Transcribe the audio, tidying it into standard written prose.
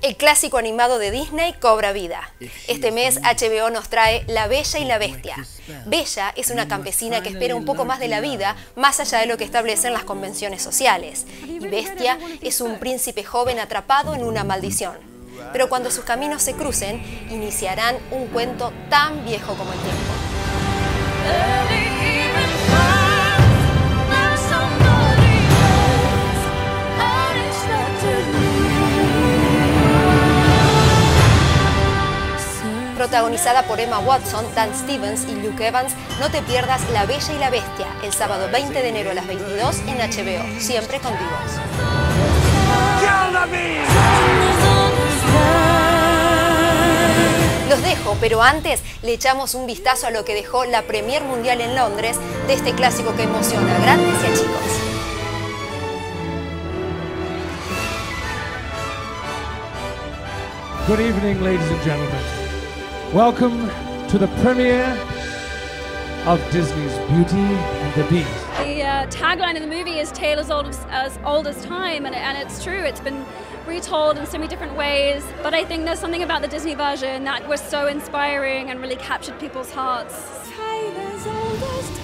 El clásico animado de Disney cobra vida. Este mes HBO nos trae La Bella y la Bestia. Bella es una campesina que espera un poco más de la vida, más allá de lo que establecen las convenciones sociales. Y Bestia es un príncipe joven atrapado en una maldición. Pero cuando sus caminos se crucen, iniciarán un cuento tan viejo como el tiempo. Protagonizada por Emma Watson, Dan Stevens y Luke Evans, no te pierdas La Bella y la Bestia, el sábado 20 de enero a las 22 en HBO, siempre con DivOS. Los dejo, pero antes le echamos un vistazo a lo que dejó la Premier Mundial en Londres de este clásico que emociona a grandes y a chicos. Good evening, ladies and gentlemen. Welcome to the premiere of Disney's Beauty and the Beast. The tagline of the movie is "Tale as old as time," and it's true. It's been retold in so many different ways, but I think there's something about the Disney version that was so inspiring and really captured people's hearts. Tale as old as time.